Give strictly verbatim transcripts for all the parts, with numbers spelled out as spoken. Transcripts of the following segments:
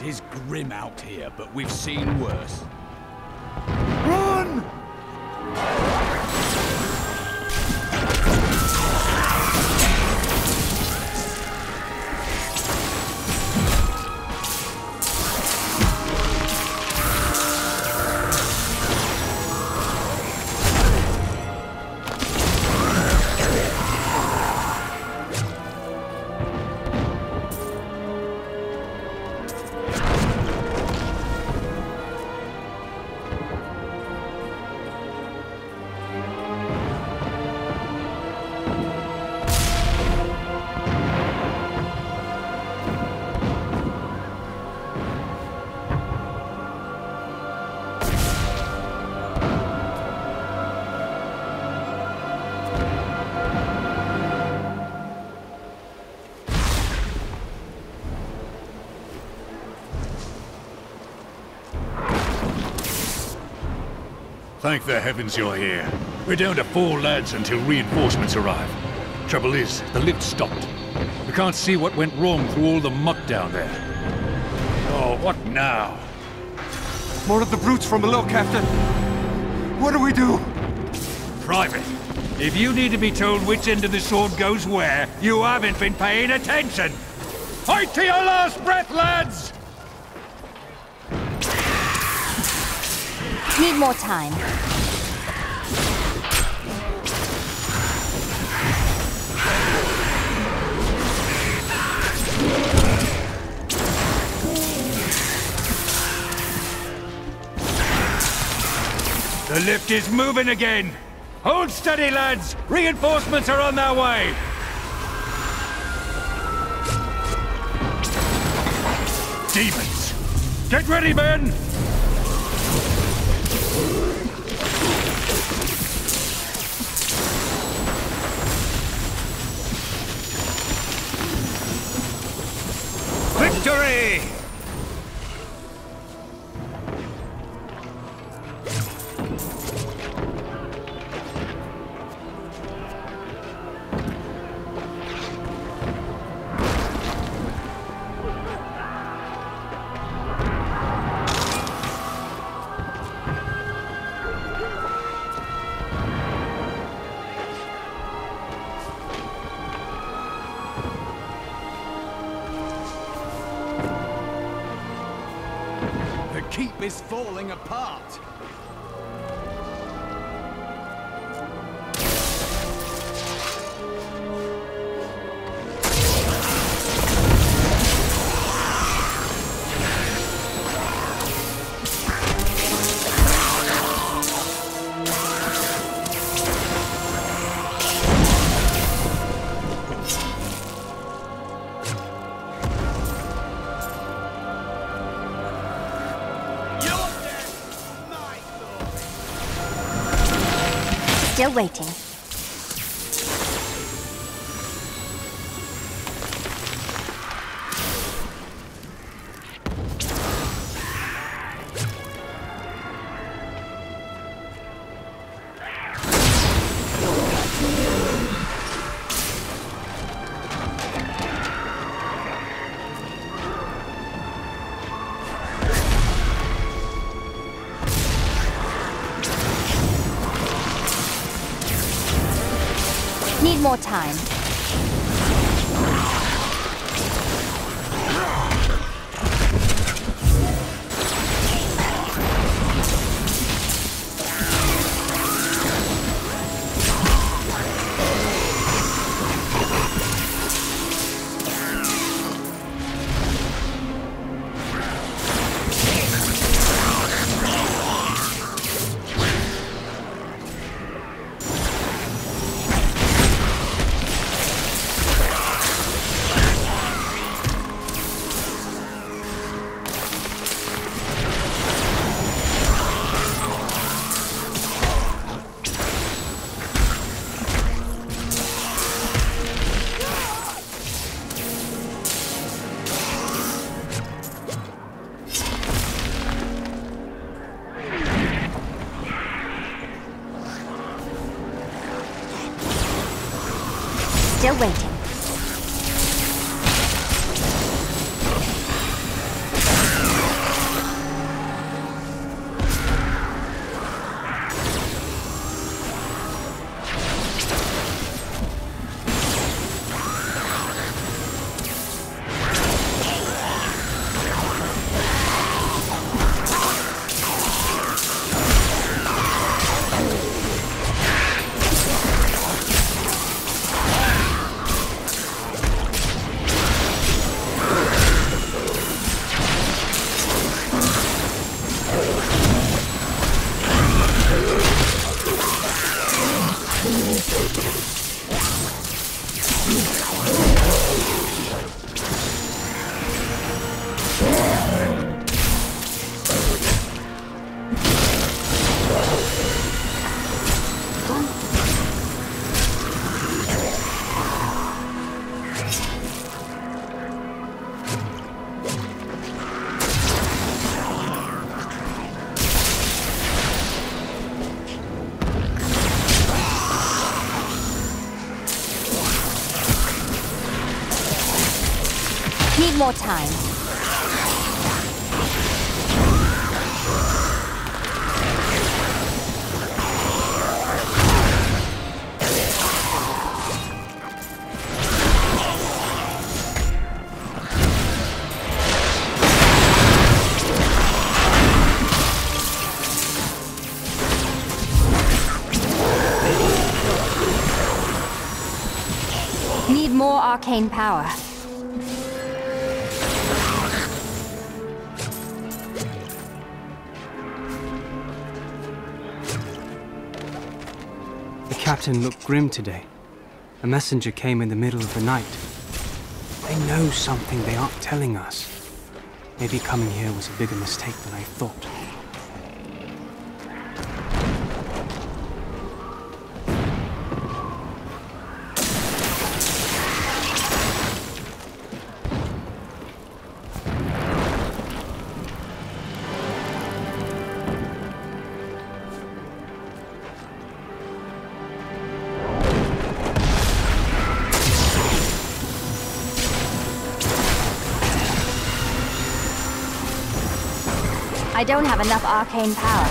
is grim out here, but we've seen worse. Run! Thank the heavens you're here. We're down to four lads until reinforcements arrive. Trouble is, the lift stopped. We can't see what went wrong through all the muck down there. Oh, what now? More of the brutes from below, Captain. What do we do? Private, if you need to be told which end of the sword goes where, you haven't been paying attention! Fight to your last breath, lads! Need more time. The lift is moving again! Hold steady, lads! Reinforcements are on their way! Demons! Get ready, men! Victory! The keep is falling apart. Still waiting. Need more time. Still waiting. Need more time. Need more arcane power. The captain looked grim today. A messenger came in the middle of the night. They know something they aren't telling us. Maybe coming here was a bigger mistake than I thought. I don't have enough arcane power.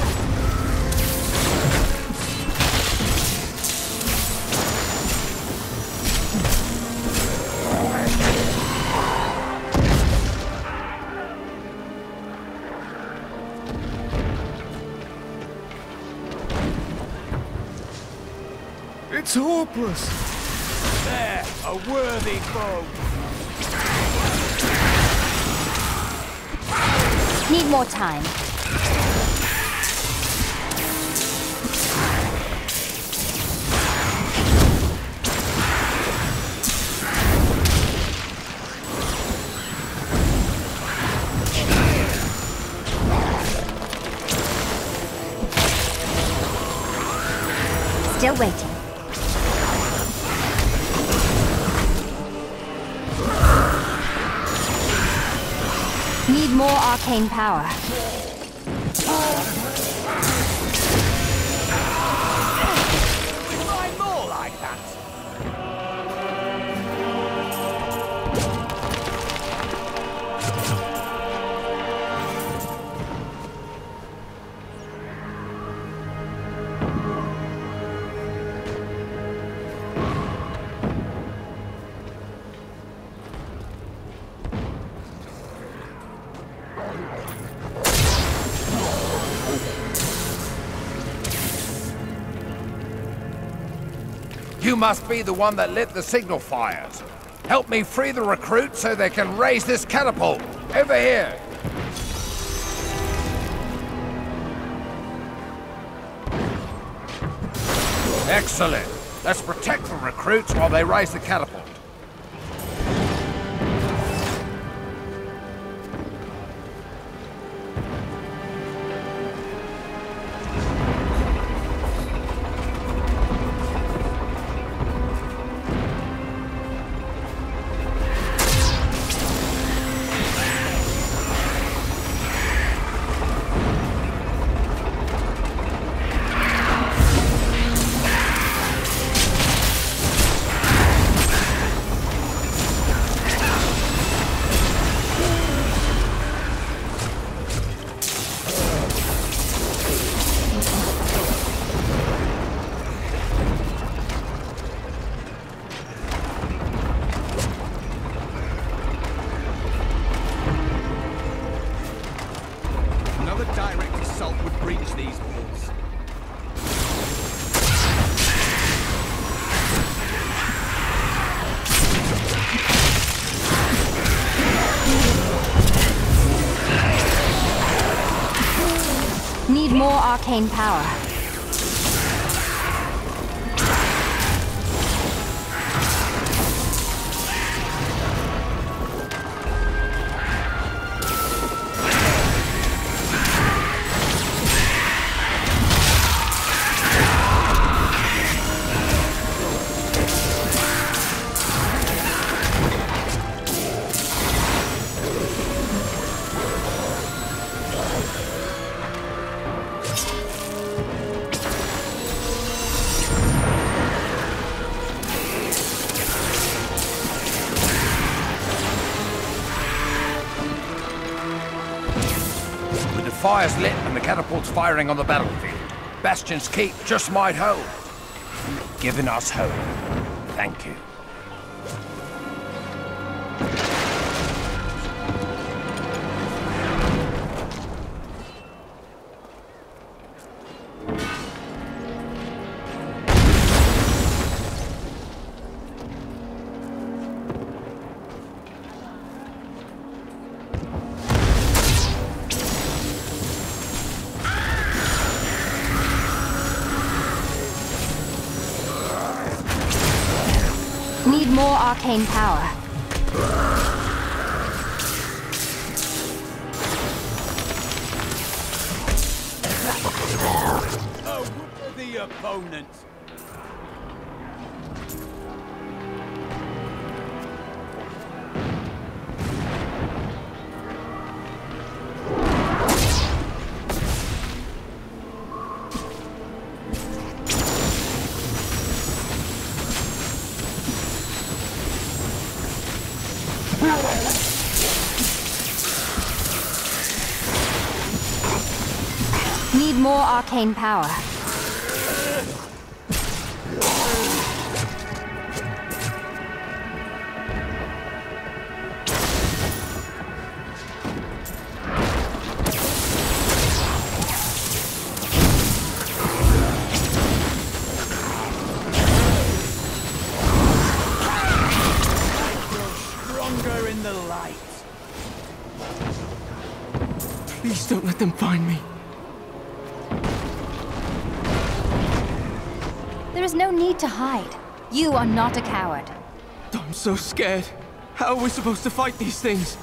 It's hopeless. There, a worthy foe. Need more time. Still waiting. Need more arcane power. We find more like that. You must be the one that lit the signal fires. Help me free the recruits so they can raise this catapult. Over here. Excellent. Let's protect the recruits while they raise the catapult. Direct assault would breach these walls. Need more arcane power. fire's lit and the catapult's firing on the battlefield. Bastion's keep just might hold. You've given us hope. Thank you. Need more arcane power. Oh, for the opponents. Need more arcane power. Stronger in the light. Please don't let them find me. There is no need to hide. You are not a coward. I'm so scared. How are we supposed to fight these things?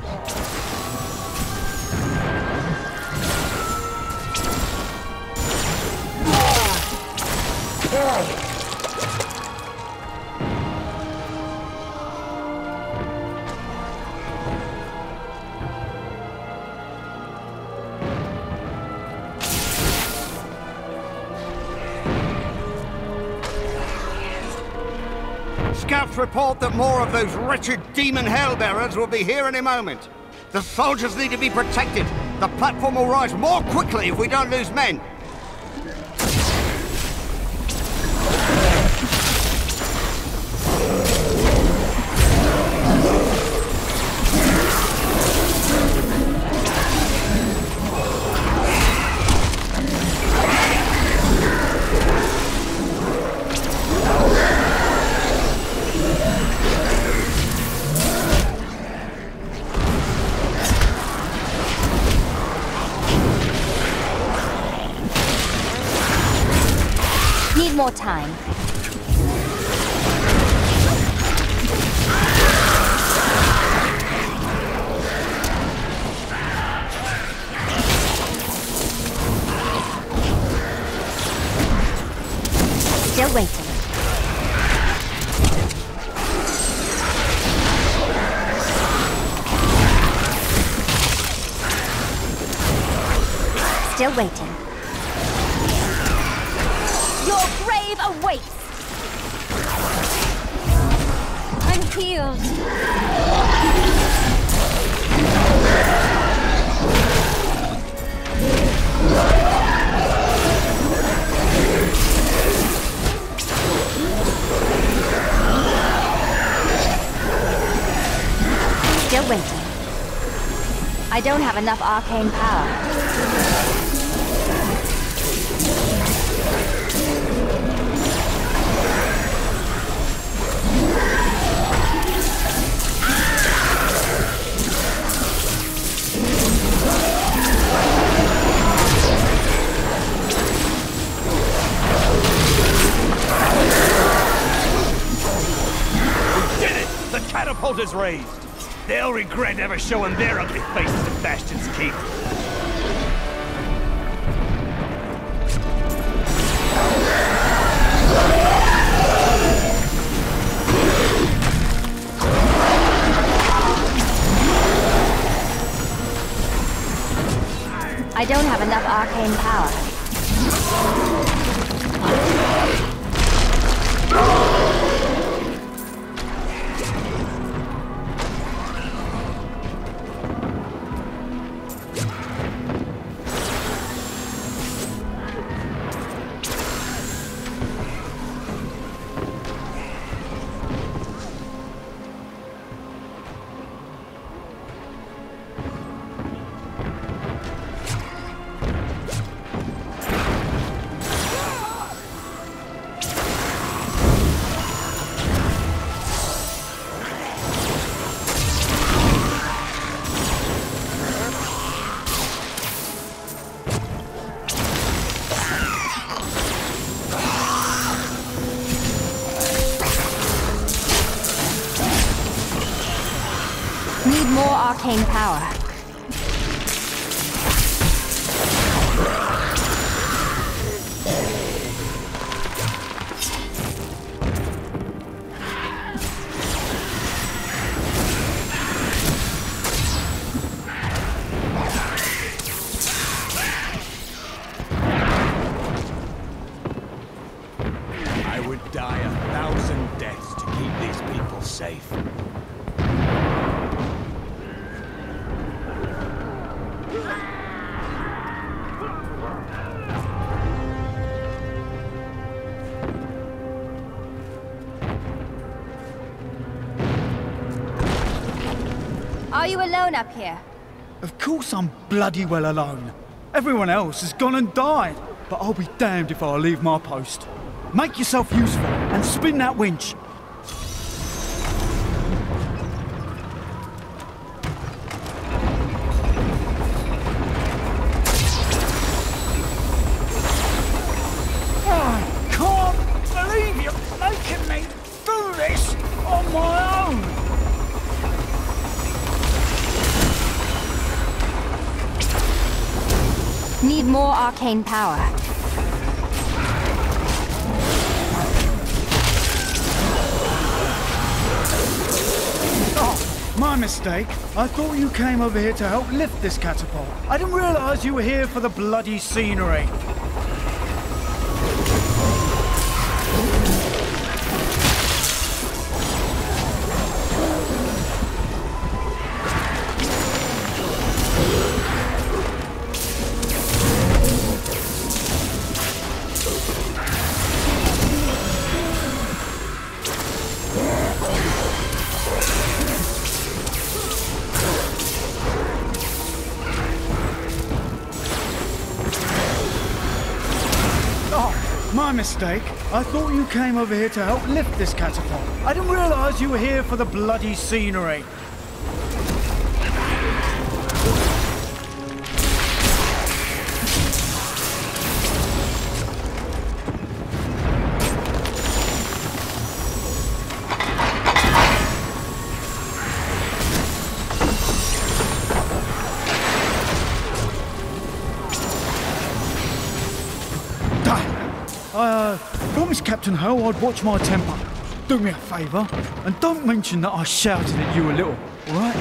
Scouts report that more of those wretched demon hellbearers will be here any moment. The soldiers need to be protected. The platform will rise more quickly if we don't lose men. Need more time. Still waiting. Still waiting. Your grave awaits! I'm healed. Still waiting. I don't have enough arcane power. Catapult is raised. They'll regret ever showing their ugly faces at Bastion's keep. I don't have enough arcane power. arcane power. I would die a thousand deaths to keep these people safe. Are you alone up here? Of course I'm bloody well alone. Everyone else has gone and died, but I'll be damned if I leave my post. Make yourself useful and spin that winch. I can't believe you're making me do this on my own. Need more arcane power. Oh, my mistake. I thought you came over here to help lift this catapult. I didn't realize you were here for the bloody scenery. My mistake. I thought you came over here to help lift this catapult. I didn't realize you were here for the bloody scenery. I uh, promised Captain Ho I'd watch my temper. Do me a favour, and don't mention that I shouted at you a little, alright?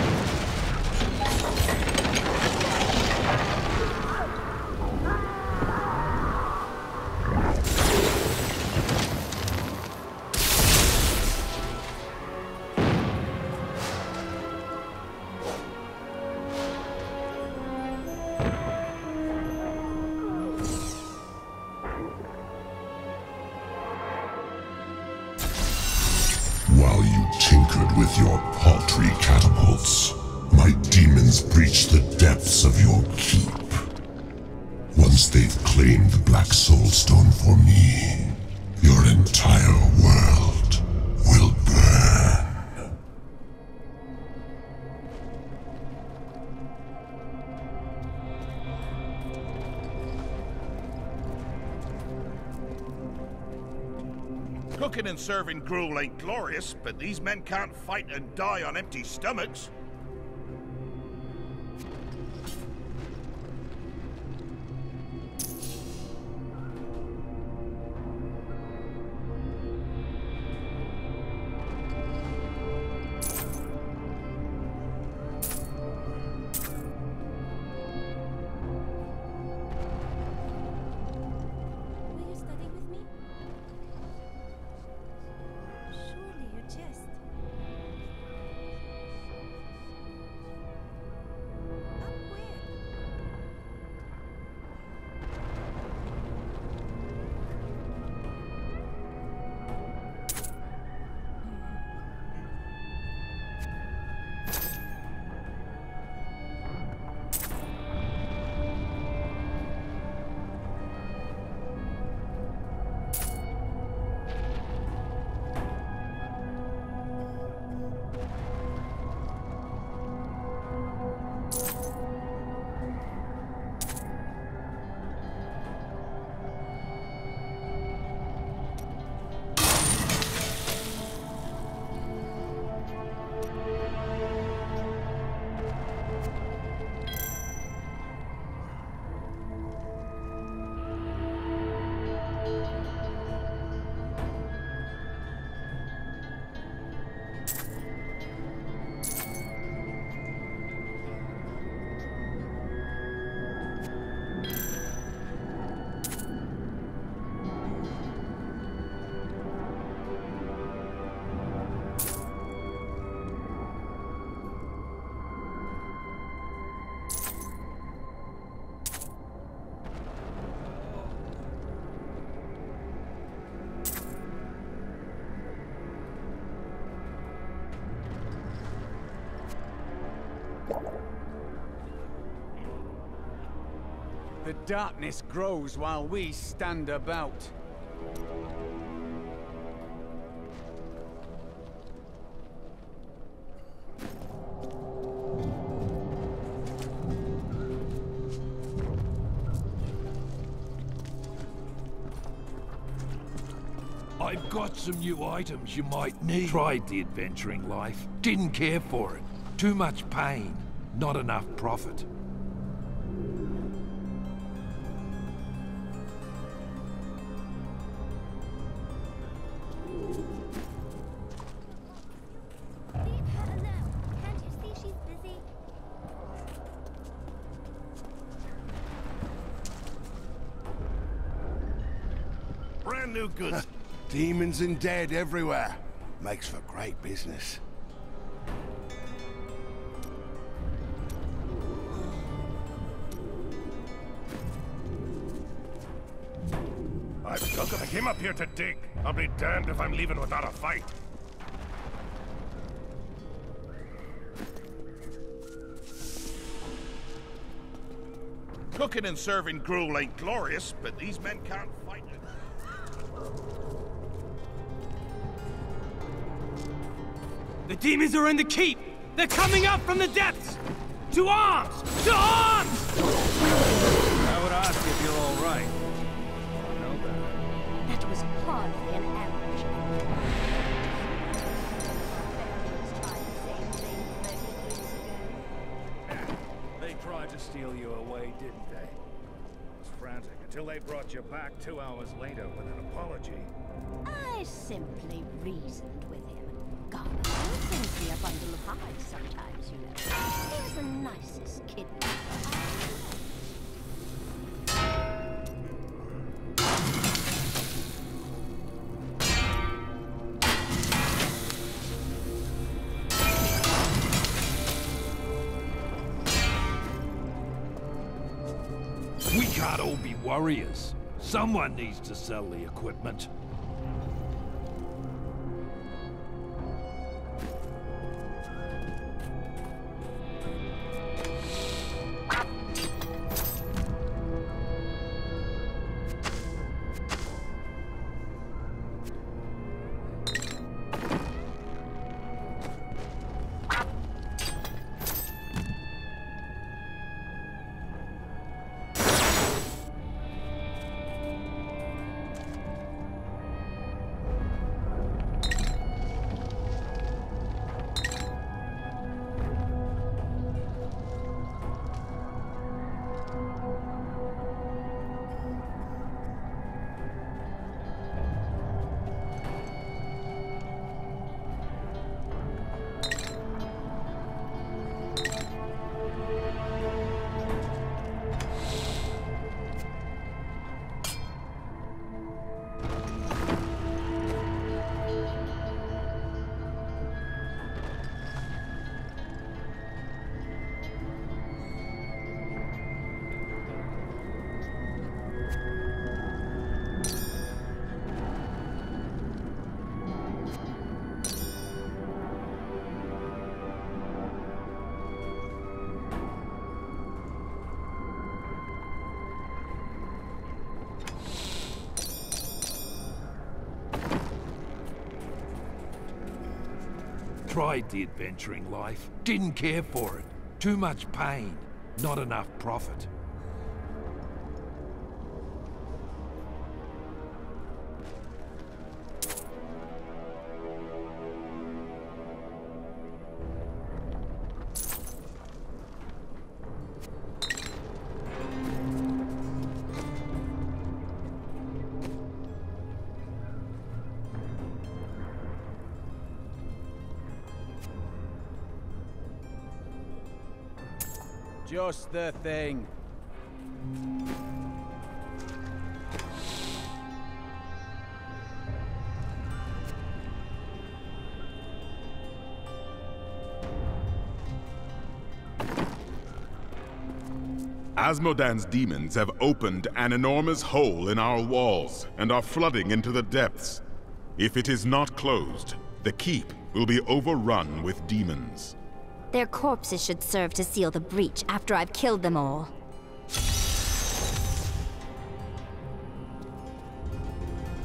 While you tinkered with your paltry catapults, my demons breached the depths of your keep. Once they've claimed the Black Soul Stone for me, your entire world will burn. Cooking and serving gruel ain't glorious, but these men can't fight and die on empty stomachs. The darkness grows while we stand about. I've got some new items you might need. Tried the adventuring life. Didn't care for it. Too much pain. Not enough profit. Brand new goods. Demons and dead everywhere. Makes for great business. I've stuck I came up here to dig. I'll be damned if I'm leaving without a fight. Cooking and serving gruel ain't glorious, but these men can't fight it. The demons are in the keep! They're coming up from the depths! To arms! To arms! I would ask if you're all right. No better. That was hardly an ambush. They tried to steal you away, didn't they? It was frantic until they brought you back two hours later with an apology. I simply reasoned with him. God, he thinks me a bundle of hides sometimes, you know. He's the nicest kid. We can't all be warriors. Someone needs to sell the equipment. Tried the adventuring life. Didn't care for it. Too much pain. Not enough profit. Just the thing. Asmodan's demons have opened an enormous hole in our walls and are flooding into the depths. If it is not closed, the keep will be overrun with demons. Their corpses should serve to seal the breach after I've killed them all.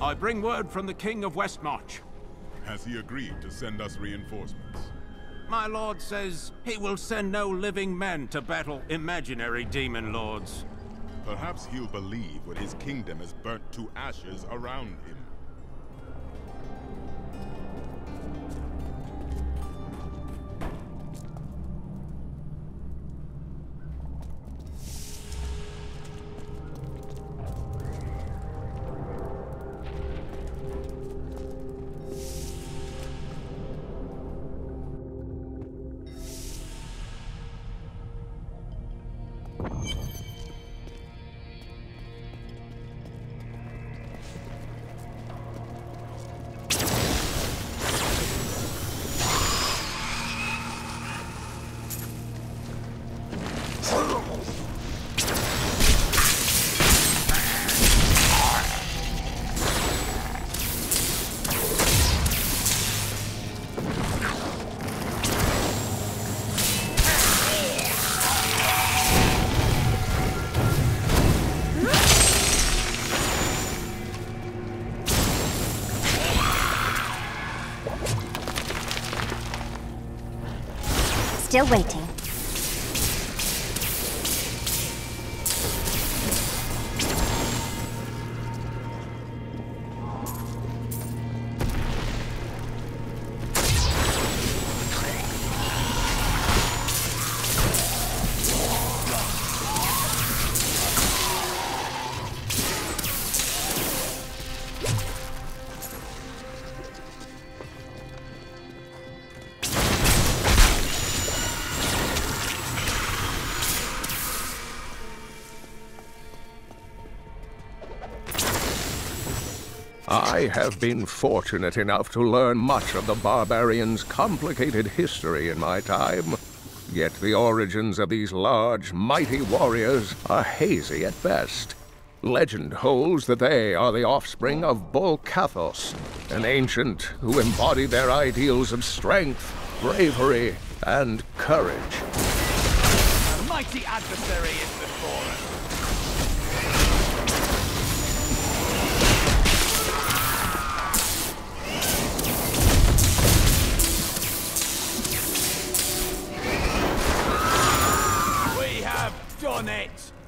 I bring word from the King of Westmarch. Has he agreed to send us reinforcements? My lord says he will send no living men to battle imaginary demon lords. Perhaps he'll believe when his kingdom is burnt to ashes around him. Still waiting. I have been fortunate enough to learn much of the barbarians' complicated history in my time. Yet the origins of these large, mighty warriors are hazy at best. Legend holds that they are the offspring of Bull Cathos, an ancient who embodied their ideals of strength, bravery, and courage. A mighty adversary is before us. Done it!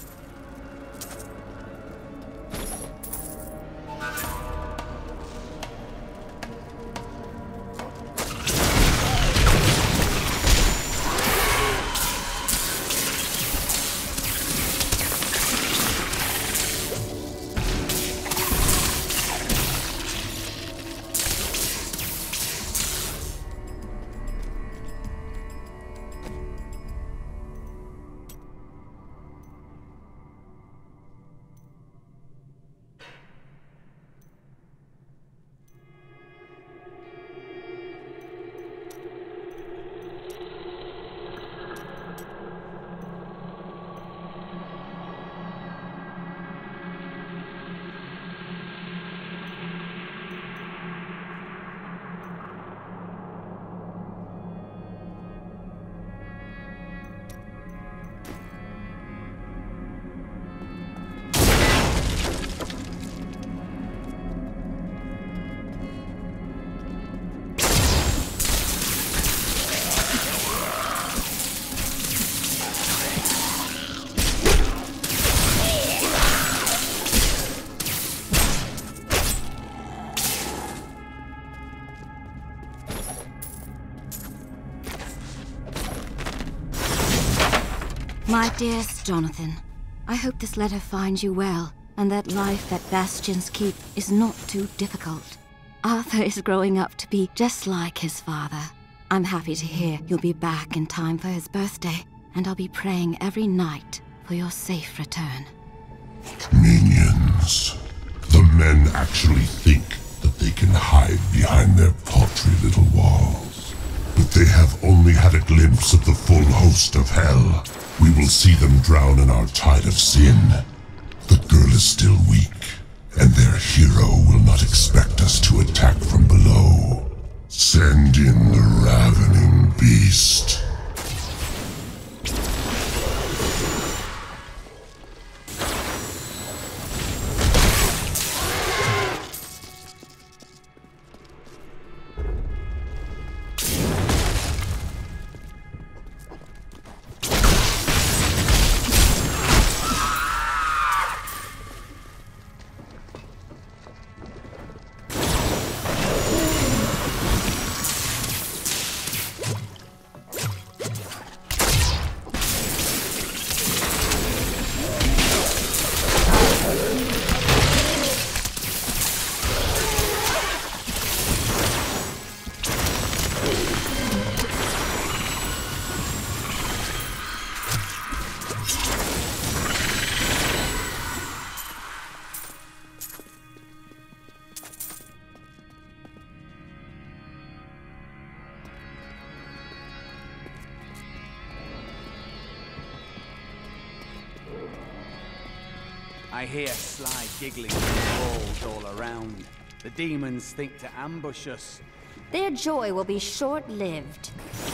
My dearest Jonathan, I hope this letter finds you well, and that life at Bastion's Keep is not too difficult. Arthur is growing up to be just like his father. I'm happy to hear you'll be back in time for his birthday, and I'll be praying every night for your safe return. Minions. The men actually think that they can hide behind their paltry little walls. But they have only had a glimpse of the full host of hell. We will see them drown in our tide of sin. The girl is still weak, and their hero will not expect us to attack from below. Send in the ravening beast. I hear sly giggling in the walls all around. The demons think to ambush us. Their joy will be short-lived.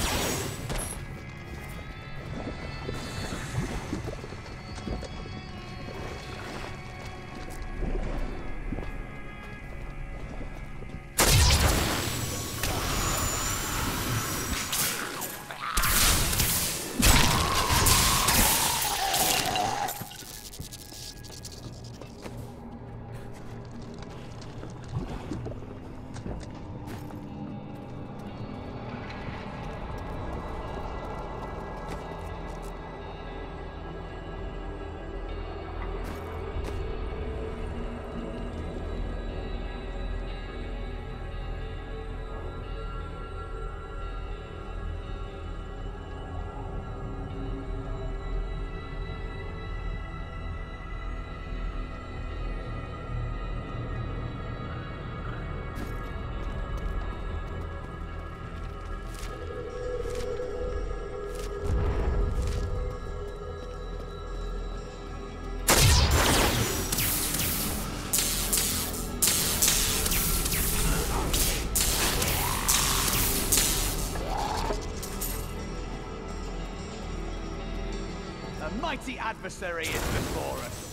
A mighty adversary is before us.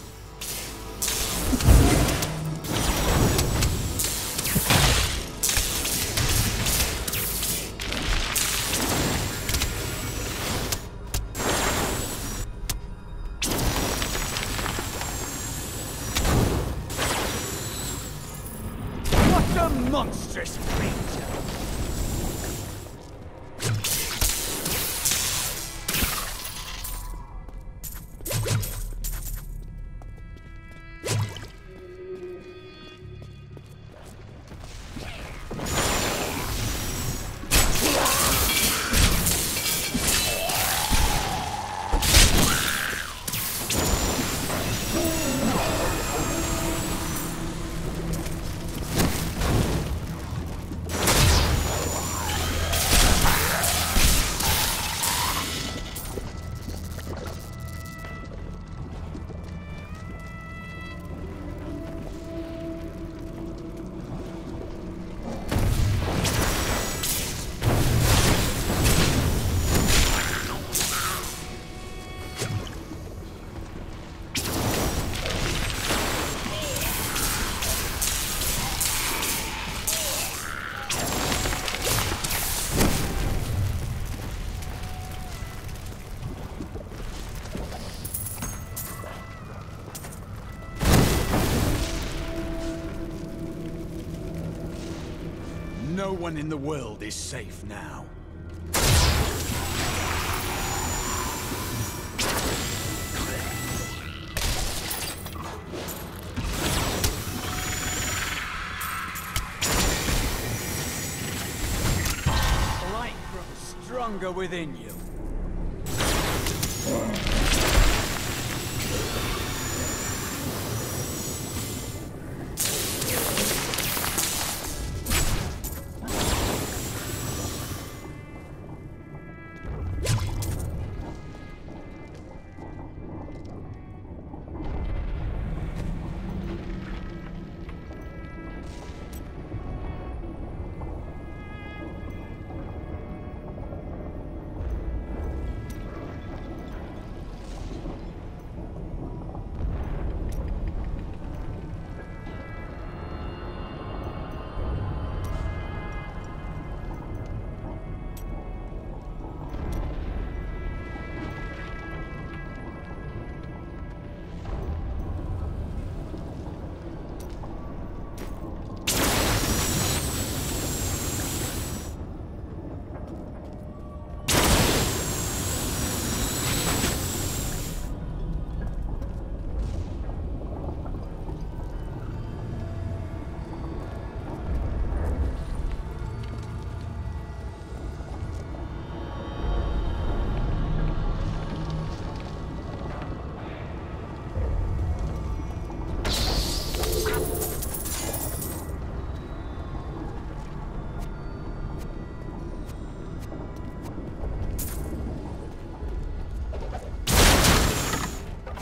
What a monstrous creature! No one in the world is safe now. The light grows stronger within you.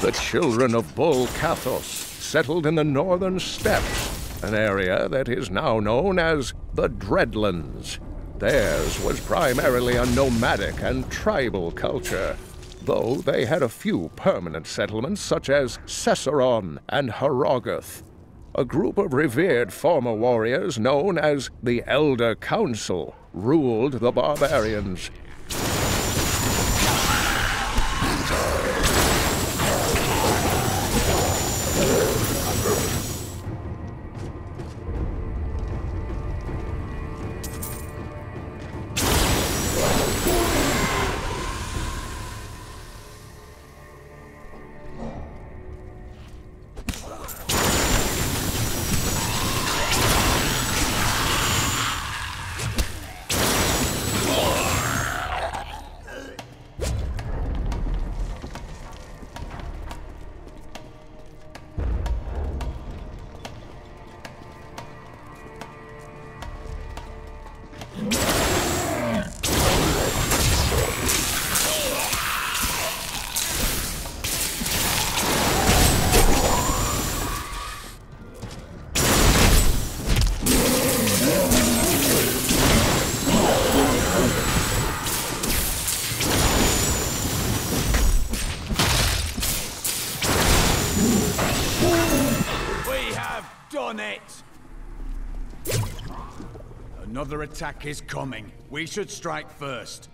The children of Bull Cathos settled in the northern steppes, an area that is now known as the Dreadlands. Theirs was primarily a nomadic and tribal culture, though they had a few permanent settlements such as Cesseron and Harrogath. A group of revered former warriors known as the Elder Council ruled the barbarians. Another attack is coming. We should strike first.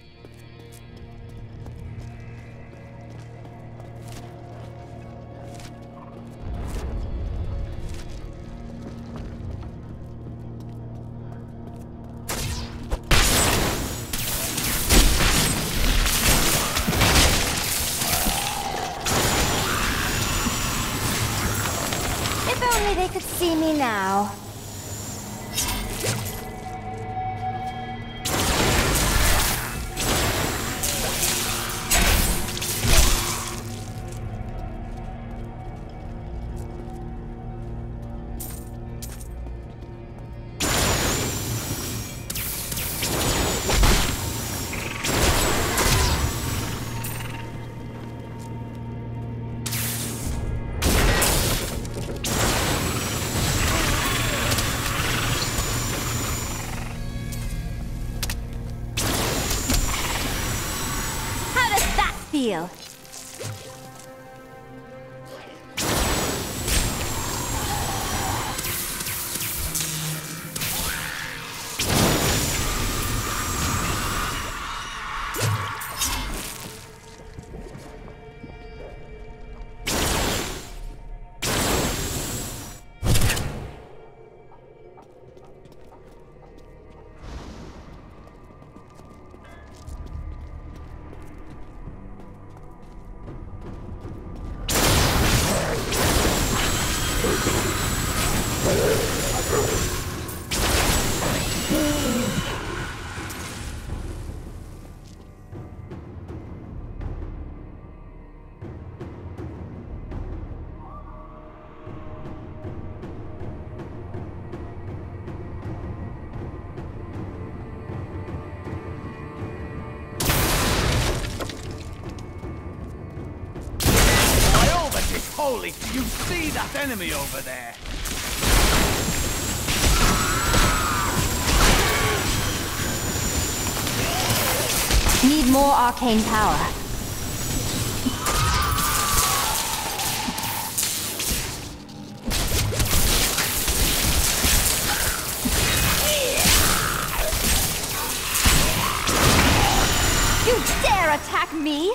If only they could see me now. Feel. Holy, do you see that enemy over there? Need more arcane power. You dare attack me?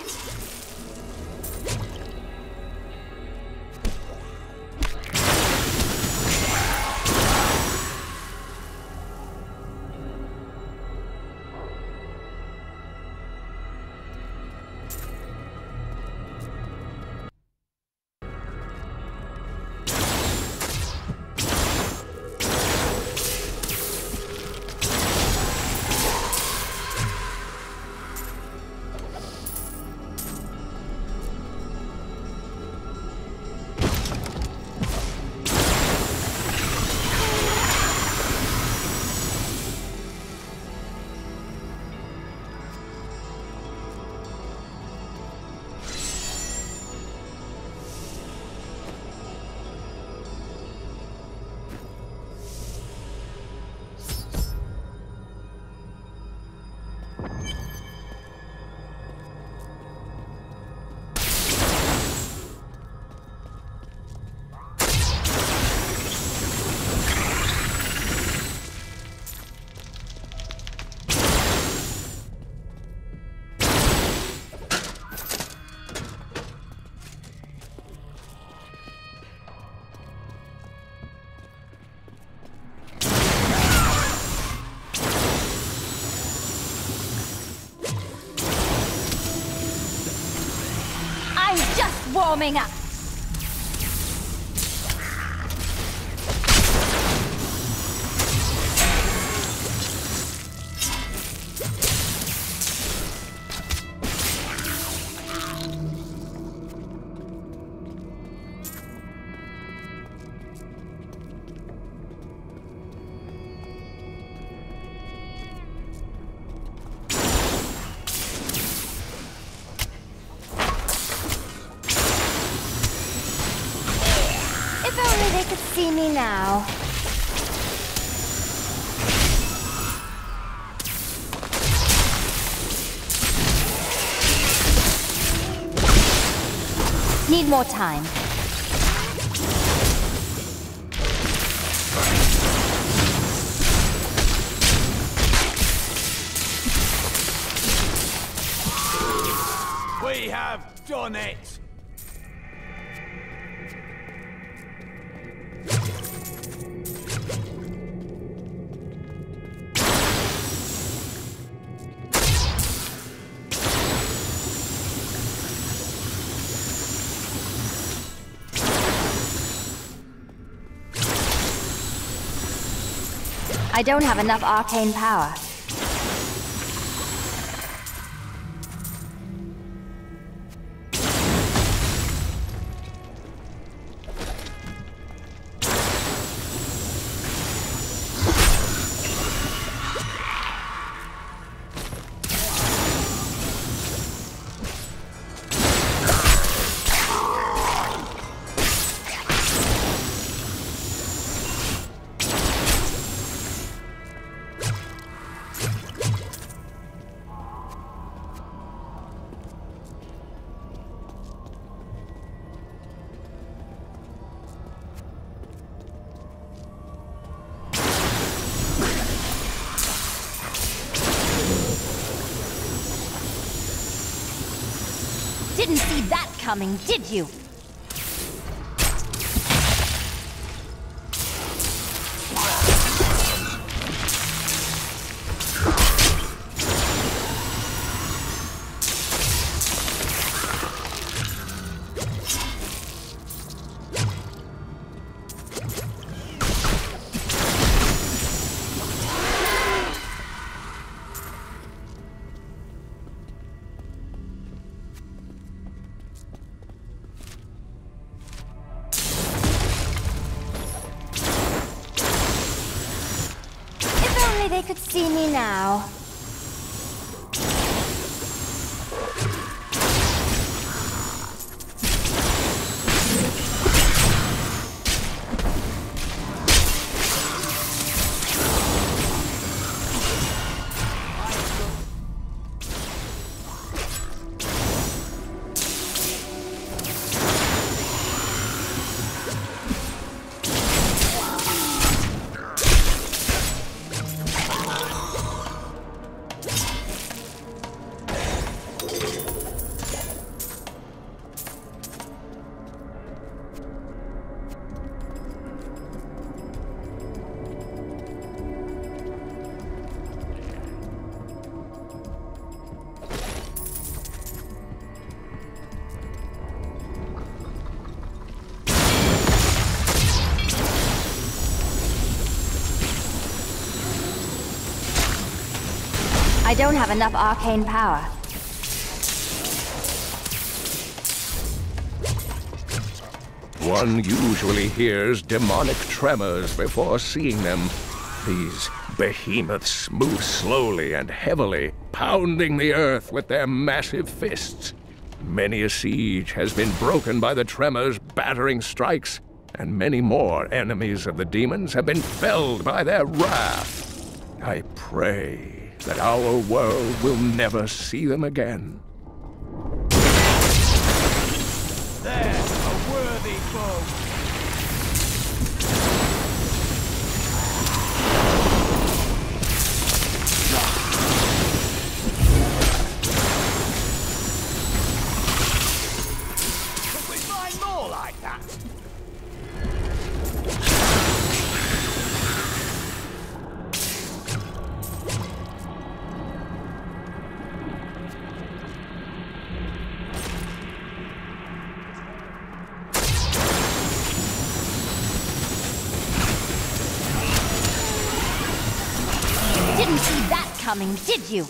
warming up. They could see me now. Need more time. We have done it! I don't have enough arcane power. Didn't see that coming, did you? They could see me now. I don't have enough arcane power. One usually hears demonic tremors before seeing them. These behemoths move slowly and heavily, pounding the earth with their massive fists. Many a siege has been broken by the tremors' battering strikes, and many more enemies of the demons have been felled by their wrath. I pray that our world will never see them again. There, a worthy foe. Could we find more like that? Didn't see that coming, did you?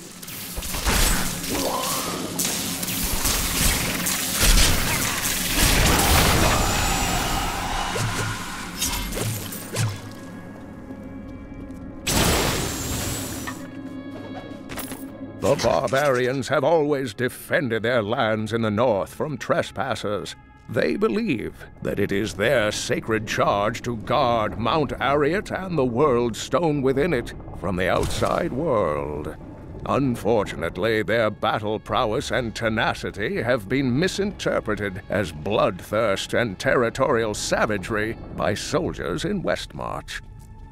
The barbarians have always defended their lands in the north from trespassers. They believe that it is their sacred charge to guard Mount Ariat and the world stone within it from the outside world. Unfortunately, their battle prowess and tenacity have been misinterpreted as bloodthirst and territorial savagery by soldiers in Westmarch.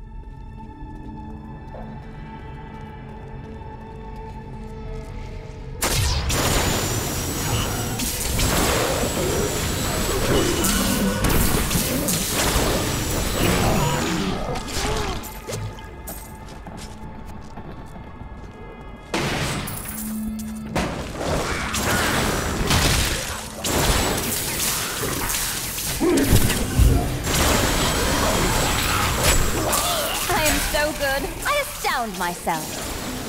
Myself.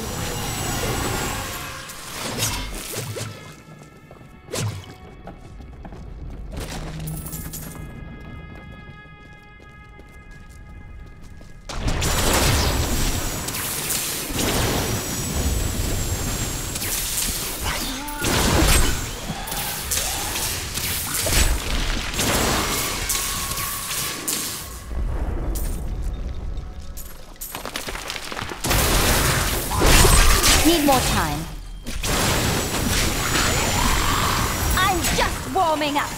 Need more time. I'm just warming up.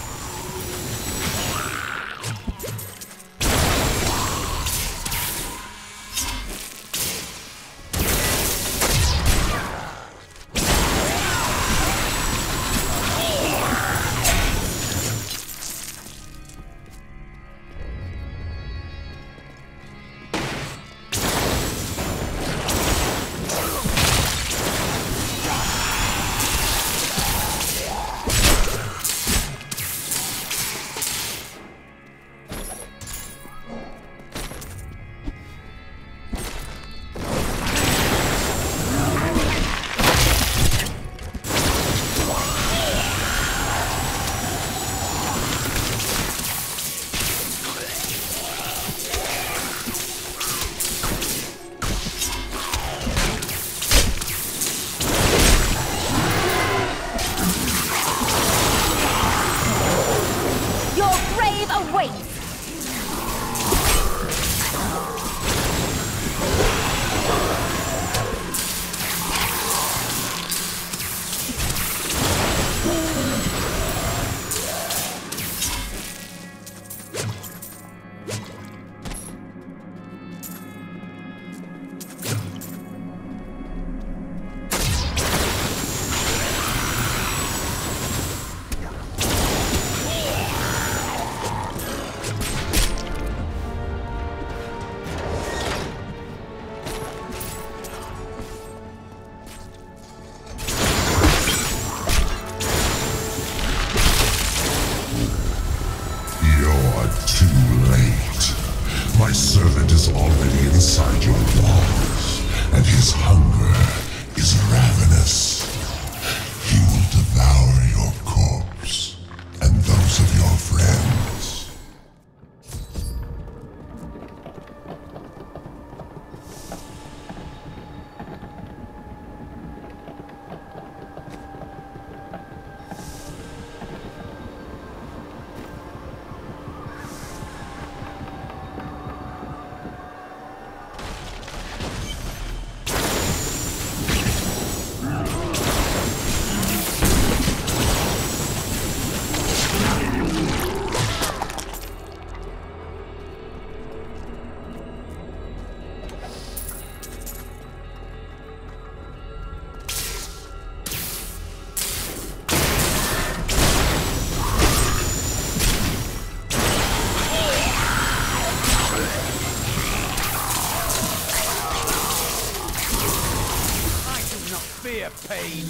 pain.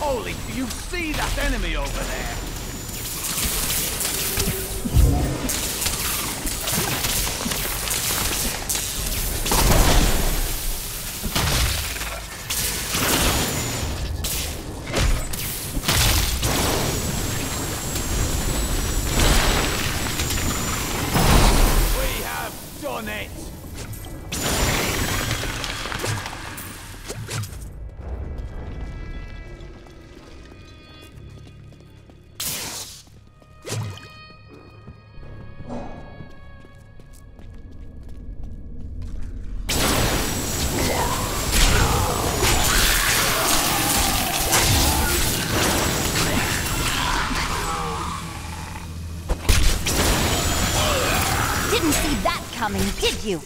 Holy, do you see that enemy over there? We have done it! Didn't see that coming, did you?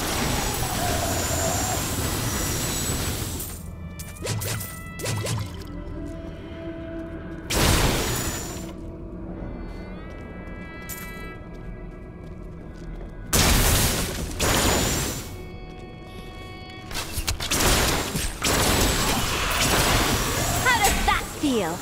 How does that feel?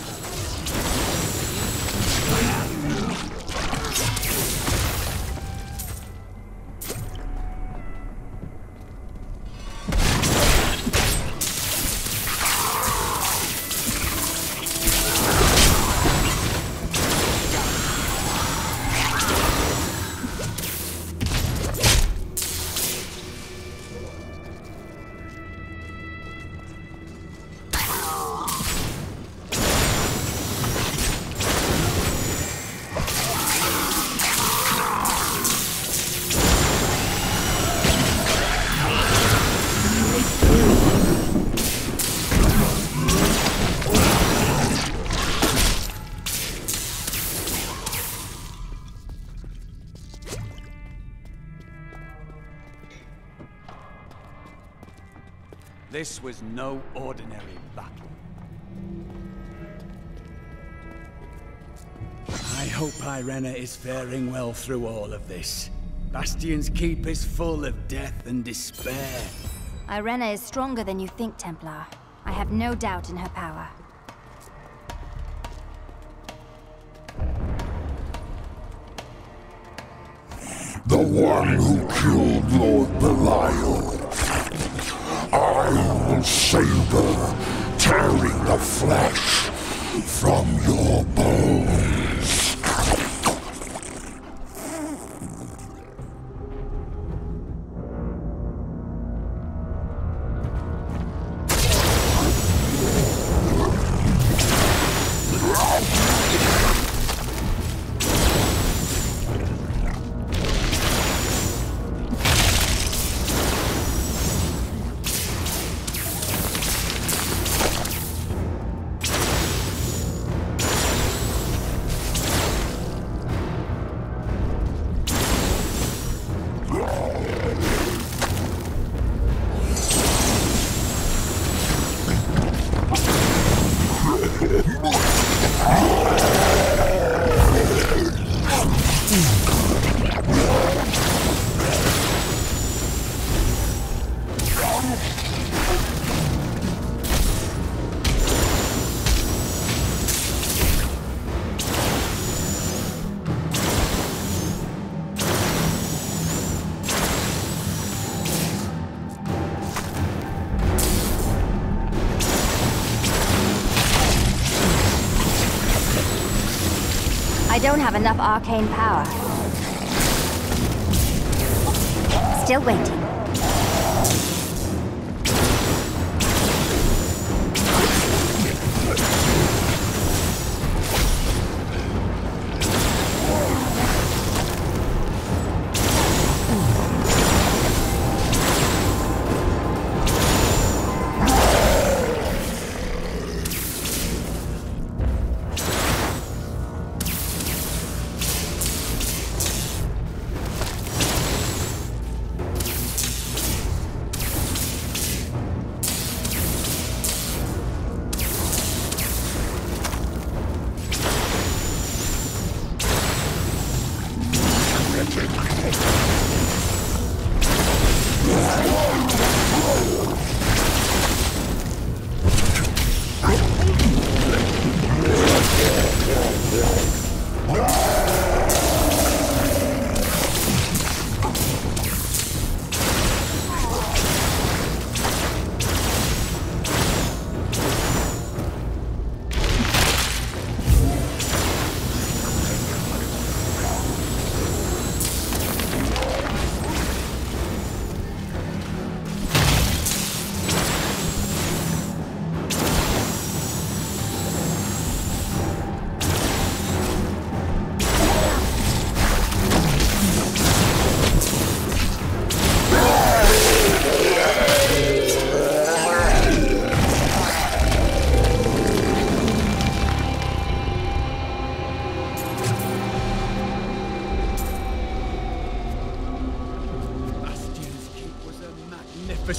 This was no ordinary battle. I hope Irena is faring well through all of this. Bastion's keep is full of death and despair. Irena is stronger than you think, Templar. I have no doubt in her power. The one who killed Lord Belial. I will savor, tearing the flesh from your bones. I don't have enough arcane power. Still waiting.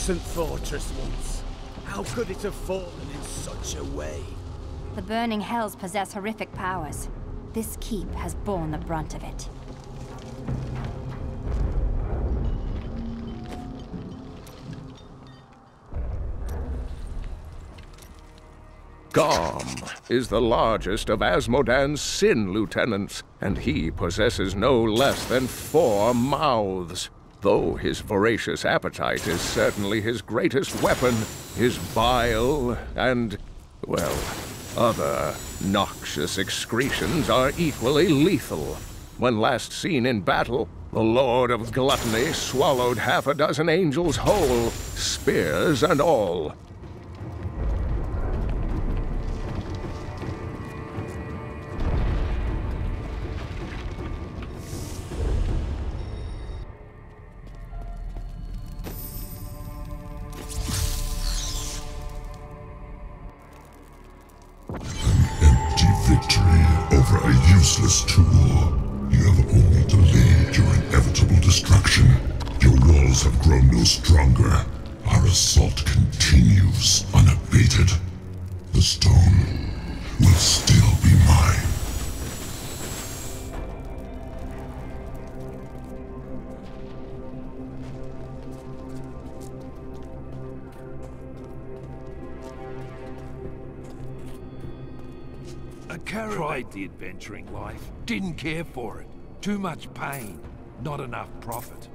magnificent fortress once. How could it have fallen in such a way? The burning hells possess horrific powers. This keep has borne the brunt of it. Garm is the largest of Asmodan's Sin Lieutenants, and he possesses no less than four mouths. Though his voracious appetite is certainly his greatest weapon, his bile and, well, other noxious excretions are equally lethal. When last seen in battle, the Lord of Gluttony swallowed half a dozen angels whole, spears and all. Over a useless tool. You have only delayed your inevitable destruction. Your walls have grown no stronger. Our assault continues unabated. The stone will still be mine. Tried the adventuring life, didn't care for it. Too much pain, not enough profit.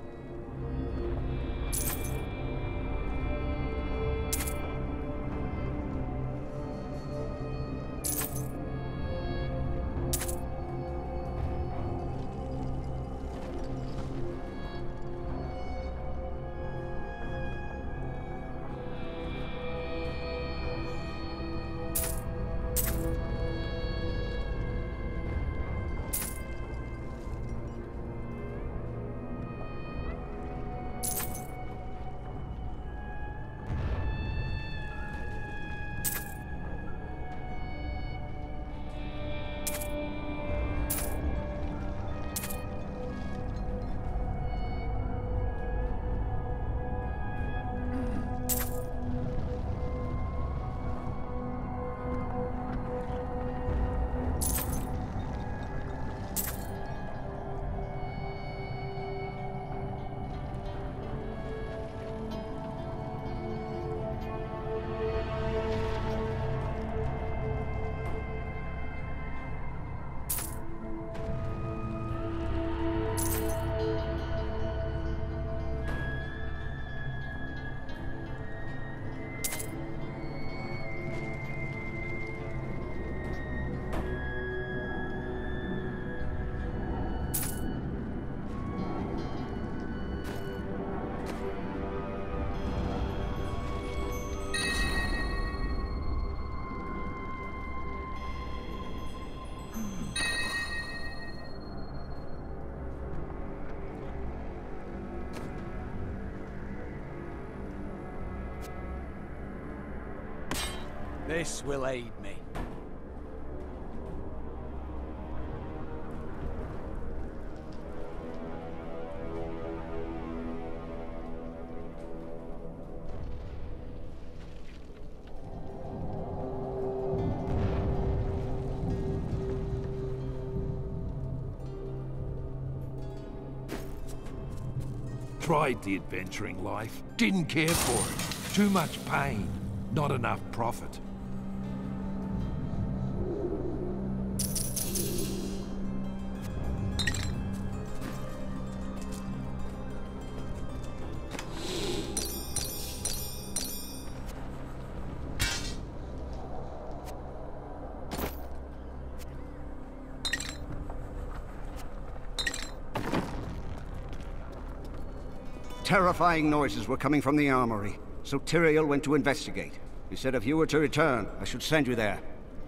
This will aid me. Tried the adventuring life, didn't care for it. Too much pain, not enough profit. Terrifying noises were coming from the armory, so Tyrael went to investigate. He said if you were to return, I should send you there.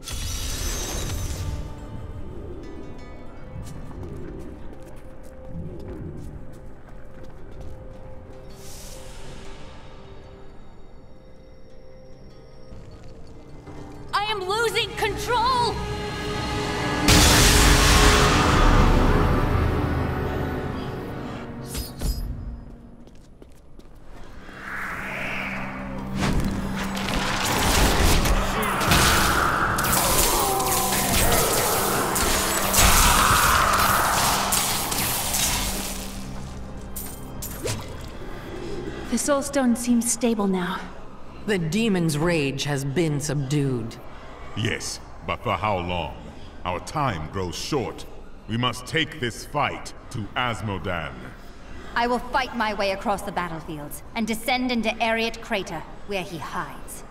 I am losing control! soulstone seems stable now. The demon's rage has been subdued. Yes, but for how long? Our time grows short. We must take this fight to Azmodan. I will fight my way across the battlefields and descend into Ariat Crater, where he hides.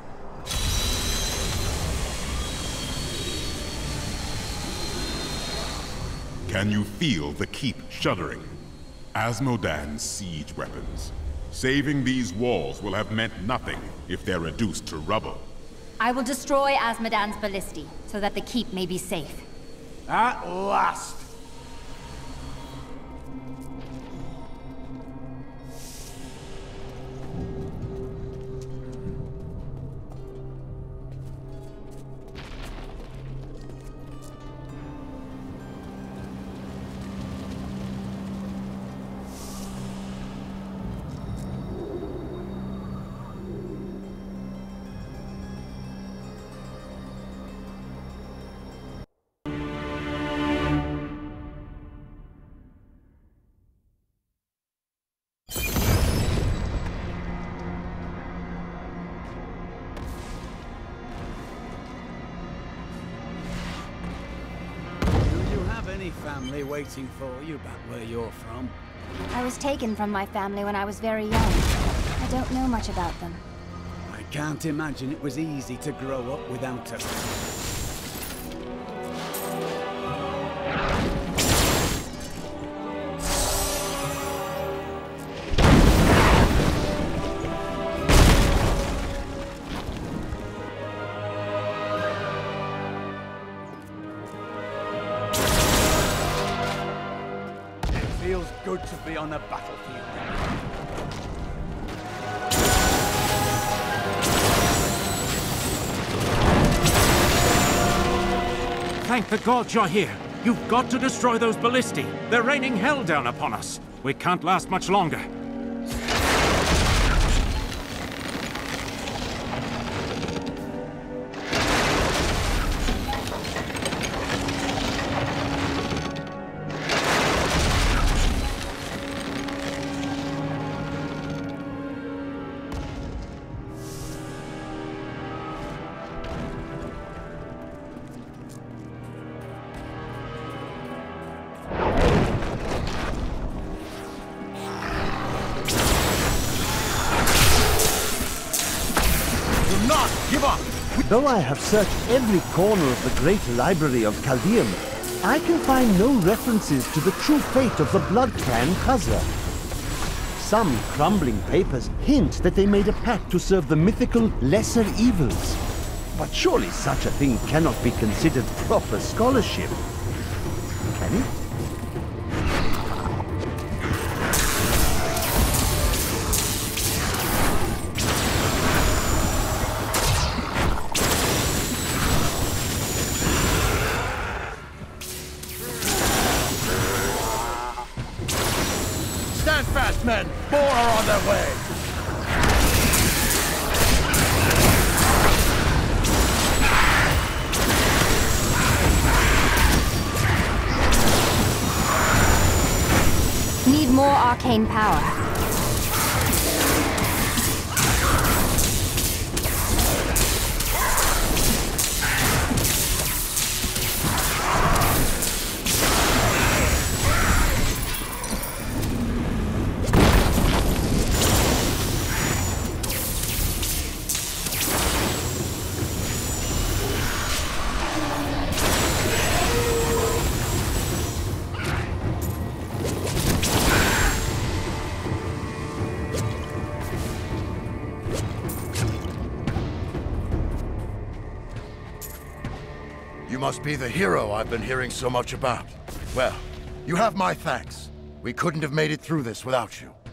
Can you feel the keep shuddering? Azmodan's siege weapons. Saving these walls will have meant nothing if they're reduced to rubble. I will destroy Azmodan's ballistae, so that the keep may be safe. At last! Family waiting for you back where you're from? I was taken from my family when I was very young. I don't know much about them. I can't imagine it was easy to grow up without us. Good to be on the battlefield. Thank the gods you're here. You've got to destroy those ballistae. They're raining hell down upon us. We can't last much longer. Though I have searched every corner of the great library of Chaldeum, I can find no references to the true fate of the Blood Clan Khazra. Some crumbling papers hint that they made a pact to serve the mythical lesser evils. But surely such a thing cannot be considered proper scholarship. Can it? Men, more are on their way! Need more arcane power. You must be the hero I've been hearing so much about. Well, you have my thanks. We couldn't have made it through this without you.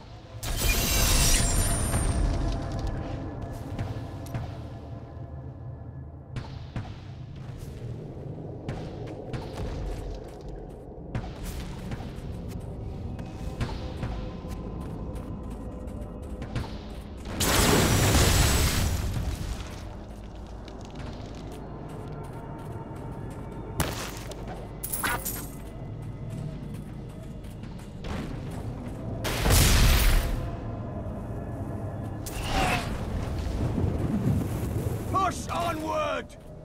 Push onward!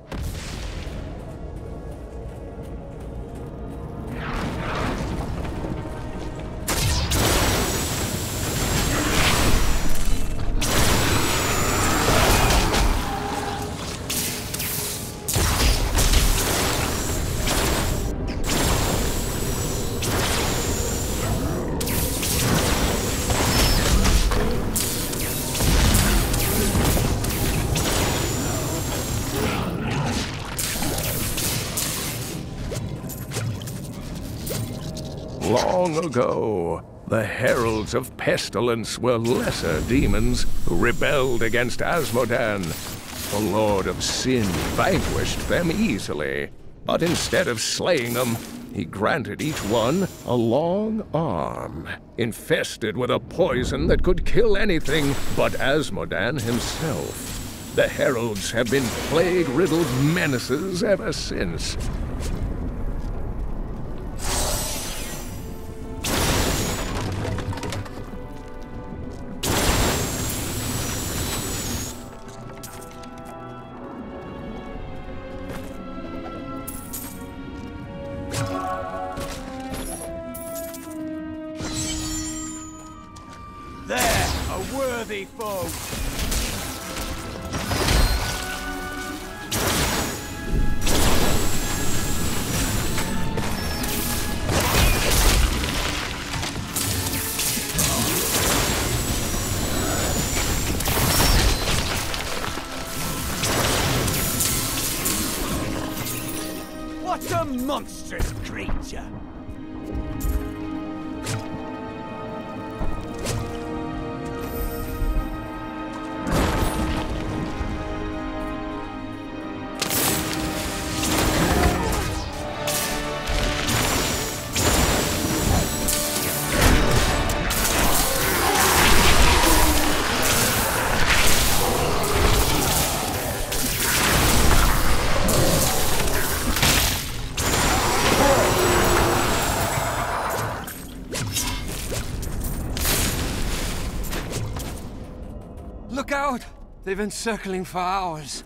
Long ago, the heralds of pestilence were lesser demons who rebelled against Asmodan. The Lord of Sin vanquished them easily, but instead of slaying them, he granted each one a long arm, infested with a poison that could kill anything but Asmodan himself. The heralds have been plague-riddled menaces ever since. There, a worthy foe. What a monstrous creature! Look out! They've been circling for hours.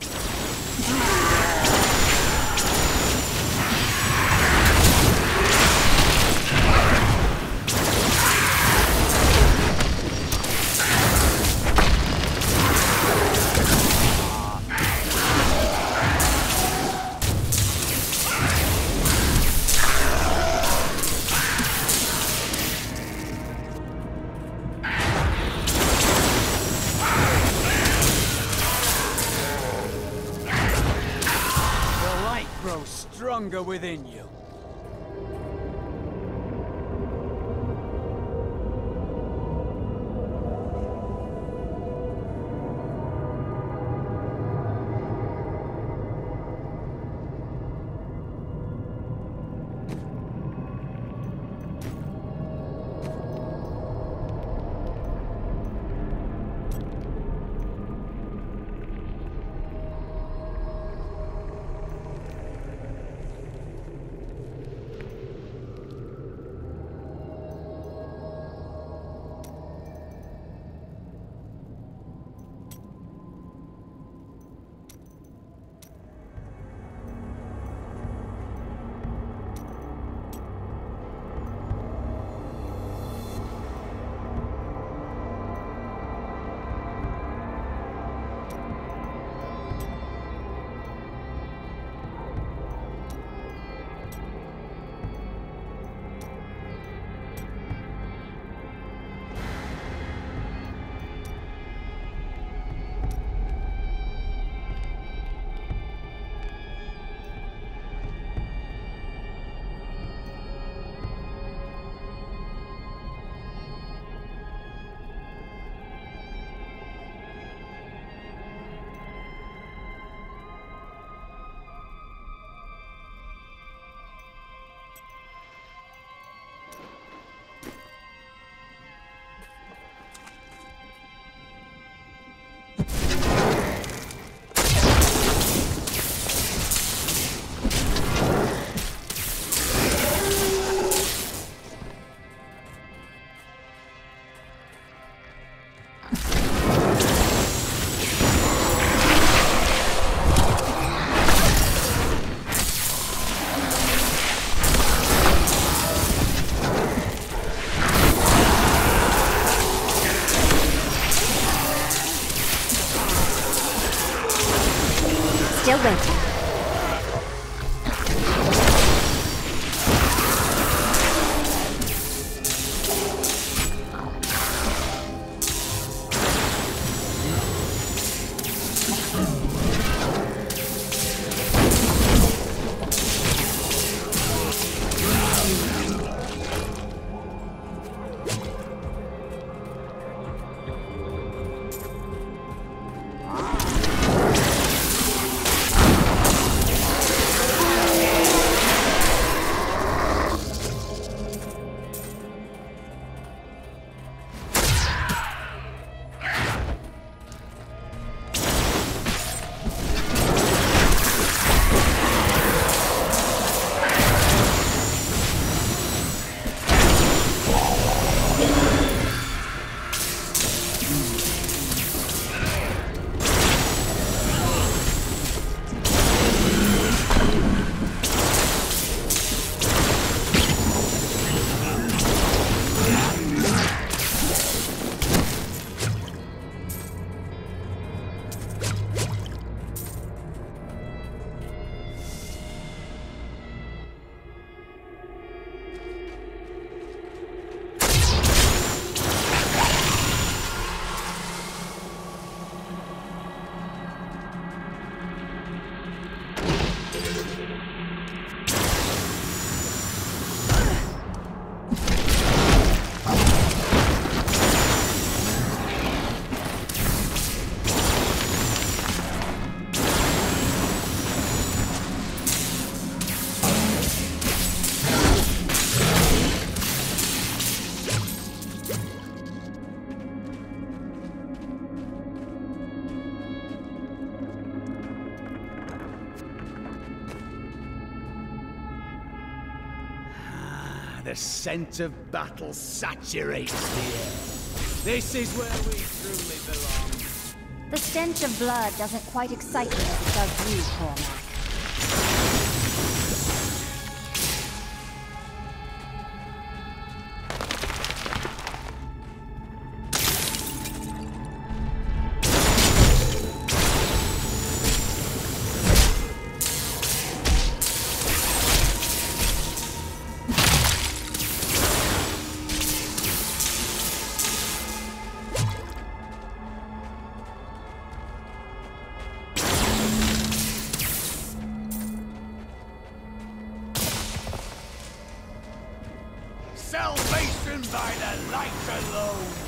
Stronger within you. still waiting. The scent of battle saturates the air. This is where we truly belong. The stench of blood doesn't quite excite me as it does you, Cormac. Salvation by the light alone!